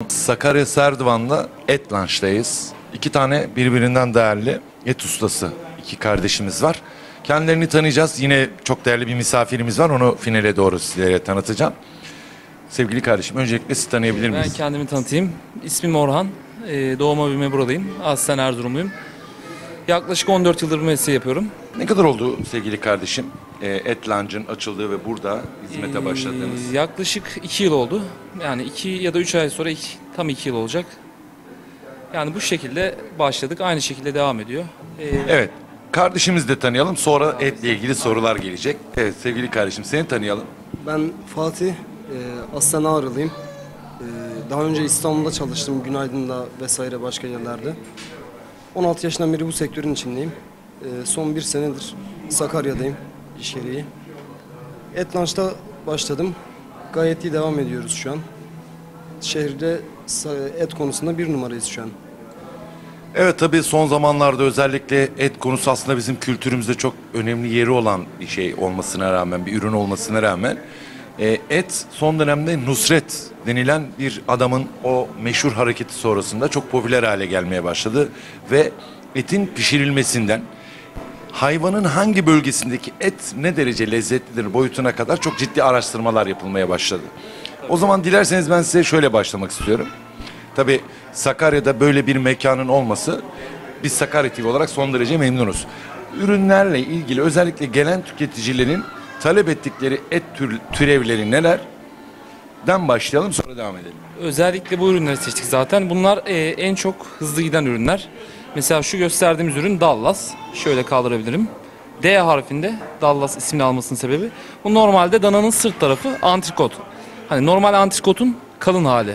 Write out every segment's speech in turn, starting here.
Sakarya Serdivan'la Et Lunch'tayız. İki tane birbirinden değerli et ustası, iki kardeşimiz var. Kendilerini tanıyacağız. Yine çok değerli bir misafirimiz var. Onu finale doğru sizlere tanıtacağım. Sevgili kardeşim, öncelikle sizi tanıyabilir miyiz? Ben kendimi tanıtayım. İsmim Orhan. Doğma büyüme buradayım. Aslen Erzurumluyum. Yaklaşık 14 yıldır bu mesleği yapıyorum. Ne kadar oldu sevgili kardeşim Et Lunch'ın açıldığı ve burada hizmete başladığınız? Yaklaşık 2 yıl oldu. Yani 2 ya da 3 ay sonra tam 2 yıl olacak. Yani bu şekilde başladık. Aynı şekilde devam ediyor. Evet. Kardeşimizi de tanıyalım. Sonra etle ilgili sorular gelecek. Evet sevgili kardeşim, seni tanıyalım. Ben Fatih, aslen Ağrılıyım. Daha önce İstanbul'da çalıştım, Günaydın'da vesaire başka yerlerde. 16 yaşından beri bu sektörün içindeyim. Son bir senedir Sakarya'dayım iş gereği. Et Lunch'ta başladım. Gayet iyi devam ediyoruz şu an. Şehirde et konusunda bir numarayız şu an. Evet, tabii son zamanlarda özellikle et konusu aslında bizim kültürümüzde çok önemli yeri olan bir şey olmasına rağmen, bir ürün olmasına rağmen et son dönemde Nusret denilen bir adamın o meşhur hareketi sonrasında çok popüler hale gelmeye başladı ve etin pişirilmesinden hayvanın hangi bölgesindeki et ne derece lezzetlidir boyutuna kadar çok ciddi araştırmalar yapılmaya başladı. O zaman dilerseniz ben size şöyle başlamak istiyorum. Tabii Sakarya'da böyle bir mekanın olması, biz Sakarya TV olarak son derece memnunuz. Ürünlerle ilgili özellikle gelen tüketicilerin talep ettikleri et türevleri nelerden başlayalım, sonra devam edelim. Özellikle bu ürünleri seçtik zaten. Bunlar en çok hızlı giden ürünler. Mesela şu gösterdiğimiz ürün Dallas. Şöyle kaldırabilirim. D harfinde Dallas ismini almasının sebebi. Bu normalde dananın sırt tarafı antrikot. Hani normal antrikotun kalın hali.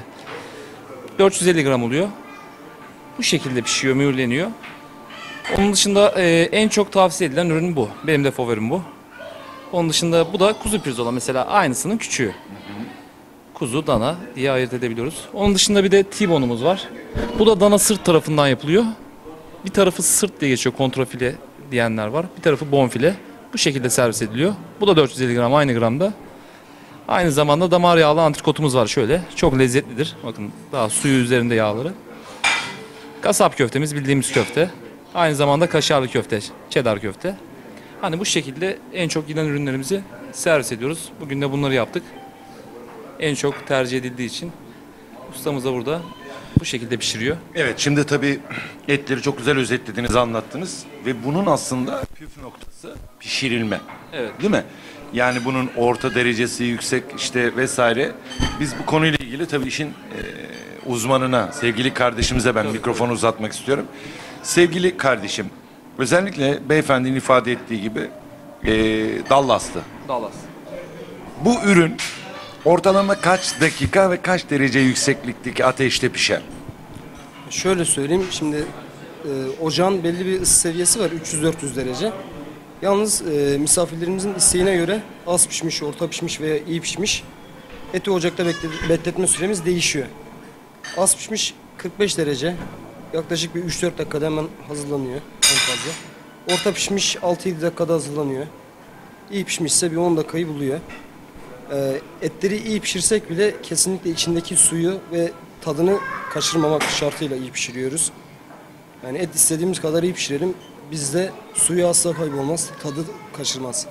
450 gram oluyor. Bu şekilde pişiyor, mühürleniyor. Onun dışında en çok tavsiye edilen ürün bu. Benim de favorim bu. Onun dışında bu da kuzu pirzola, mesela aynısının küçüğü. Kuzu, dana diye ayırt edebiliyoruz. Onun dışında bir de T-bone'umuz var. Bu da dana sırt tarafından yapılıyor. Bir tarafı sırt diye geçiyor, kontrafile diyenler var. Bir tarafı bonfile. Bu şekilde servis ediliyor. Bu da 450 gram, aynı gramda. Aynı zamanda damar yağlı antrikotumuz var şöyle. Çok lezzetlidir. Bakın daha suyu üzerinde yağları. Kasap köftemiz bildiğimiz köfte. Aynı zamanda kaşarlı köfte, cheddar köfte. Hani bu şekilde en çok giden ürünlerimizi servis ediyoruz. Bugün de bunları yaptık. En çok tercih edildiği için ustamız da burada bu şekilde pişiriyor. Evet, şimdi tabii etleri çok güzel özetlediniz, anlattınız ve bunun aslında püf noktası pişirilme. Evet. Değil mi? Yani bunun orta derecesi yüksek işte vesaire. Biz bu konuyla ilgili tabii işin uzmanına, sevgili kardeşimize ben mikrofonu uzatmak istiyorum. Sevgili kardeşim, özellikle beyefendinin ifade ettiği gibi Dallas'tı. Dallas. Bu ürün ortalama kaç dakika ve kaç derece yükseklikteki ateşte pişer? Şöyle söyleyeyim, şimdi ocağın belli bir ısı seviyesi var, 300-400 derece. Yalnız misafirlerimizin isteğine göre az pişmiş, orta pişmiş veya iyi pişmiş eti ocakta bekletme süremiz değişiyor. Az pişmiş 45 derece, yaklaşık bir 3-4 dakikada hemen hazırlanıyor en fazla. Orta pişmiş 6-7 dakikada hazırlanıyor. İyi pişmişse bir 10 dakikayı buluyor. Etleri iyi pişirsek bile kesinlikle içindeki suyu ve tadını kaçırmamak şartıyla iyi pişiriyoruz. Yani et istediğimiz kadar iyi pişirelim. Bizde suyu asla kaybolmaz, tadı kaçırmaz.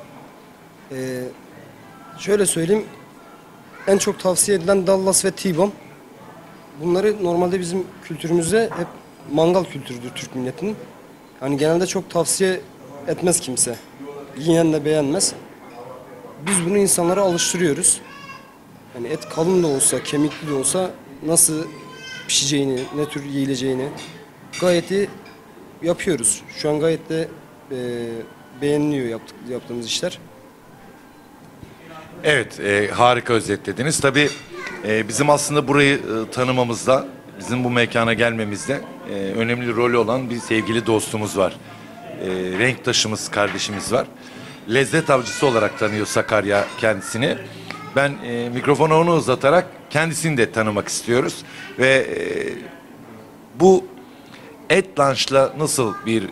Şöyle söyleyeyim, en çok tavsiye edilen Dallas ve T-bone. Bunları normalde bizim kültürümüzde hep mangal kültürüdür Türk milletinin. Yani genelde çok tavsiye etmez kimse. Yiyen de beğenmez. Biz bunu insanlara alıştırıyoruz. Yani et kalın da olsa, kemikli de olsa nasıl pişeceğini, ne tür yiyileceğini gayet iyi yapıyoruz. Şu an gayet de beğeniliyor yaptığımız işler. Evet, harika özetlediniz. Tabii bizim aslında burayı tanımamızda, bizim bu mekana gelmemizde önemli rolü olan bir sevgili dostumuz var. Renktaşımız, kardeşimiz var. Lezzet avcısı olarak tanıyor Sakarya kendisini. Ben mikrofonu ona uzatarak kendisini de tanımak istiyoruz. Ve bu Et Lunch'la nasıl bir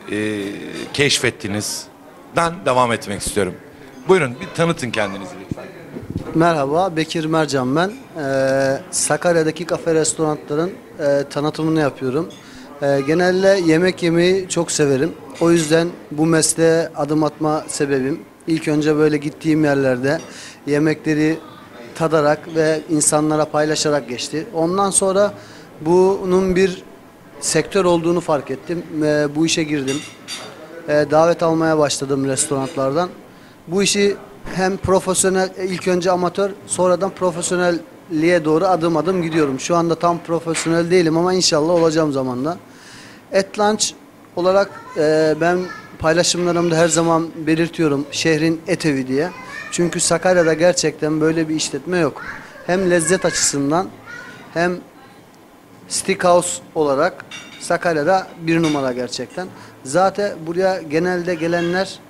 keşfettinizden devam etmek istiyorum. Buyurun bir tanıtın kendinizi lütfen. Merhaba, Bekir Mercan ben. Sakarya'daki kafe restoranların tanıtımını yapıyorum. Genelde yemek yemeyi çok severim. O yüzden bu mesleğe adım atma sebebim. İlk önce böyle gittiğim yerlerde yemekleri tadarak ve insanlara paylaşarak geçti. Ondan sonra bunun bir sektör olduğunu fark ettim. Bu işe girdim. Davet almaya başladım restoranlardan. Bu işi hem profesyonel, ilk önce amatör, sonradan profesyonelliğe doğru adım adım gidiyorum. Şu anda tam profesyonel değilim ama inşallah olacağım zamanda. Et Lunch olarak ben paylaşımlarımda her zaman belirtiyorum şehrin et evi diye. Çünkü Sakarya'da gerçekten böyle bir işletme yok. Hem lezzet açısından hem steakhouse olarak Sakarya'da bir numara gerçekten. Zaten buraya genelde gelenler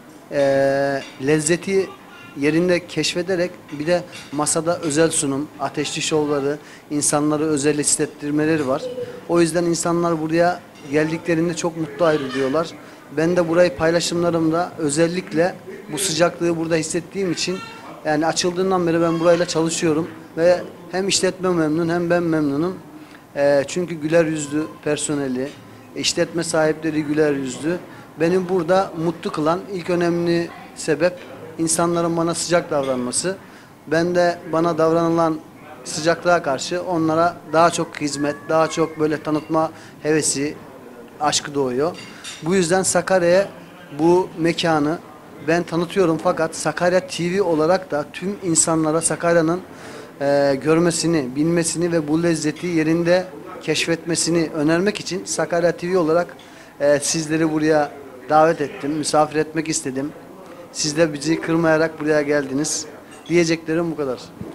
lezzeti yerinde keşfederek bir de masada özel sunum, ateşli şovları, insanları özel hissettirmeleri var. O yüzden insanlar buraya geldiklerinde çok mutlu ayrılıyorlar. Ben de burayı paylaşımlarımda özellikle bu sıcaklığı burada hissettiğim için yani açıldığından beri ben burayla çalışıyorum ve hem işletme memnun hem ben memnunum. Çünkü güler yüzlü personeli, işletme sahipleri güler yüzlü. Beni burada mutlu kılan ilk önemli sebep insanların bana sıcak davranması. Ben de bana davranılan sıcaklığa karşı onlara daha çok hizmet, daha çok böyle tanıtma hevesi, aşkı doğuyor. Bu yüzden Sakarya'ya bu mekanı ben tanıtıyorum fakat Sakarya TV olarak da tüm insanlara Sakarya'nın görmesini, bilmesini ve bu lezzeti yerinde keşfetmesini önermek için Sakarya TV olarak sizleri buraya davet ettim, misafir etmek istedim. Siz de bizi kırmayarak buraya geldiniz. Diyeceklerim bu kadar.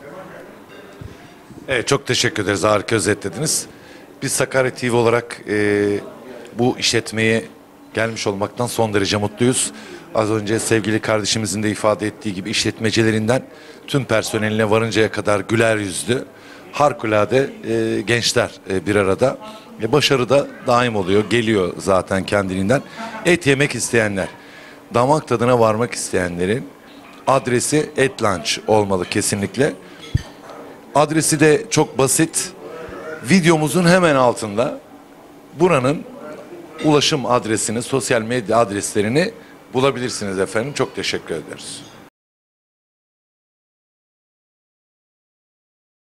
Evet, çok teşekkür ederiz. Harika özetlediniz. Biz Sakarya TV olarak bu işletmeye gelmiş olmaktan son derece mutluyuz. Az önce sevgili kardeşimizin de ifade ettiği gibi işletmecilerinden tüm personeline varıncaya kadar güler yüzlü, harikulade gençler bir arada. Başarı da daim oluyor, geliyor zaten kendiliğinden. Et yemek isteyenler, damak tadına varmak isteyenlerin adresi Et Lunch olmalı kesinlikle. Adresi de çok basit. Videomuzun hemen altında buranın ulaşım adresini, sosyal medya adreslerini bulabilirsiniz efendim. Çok teşekkür ederiz.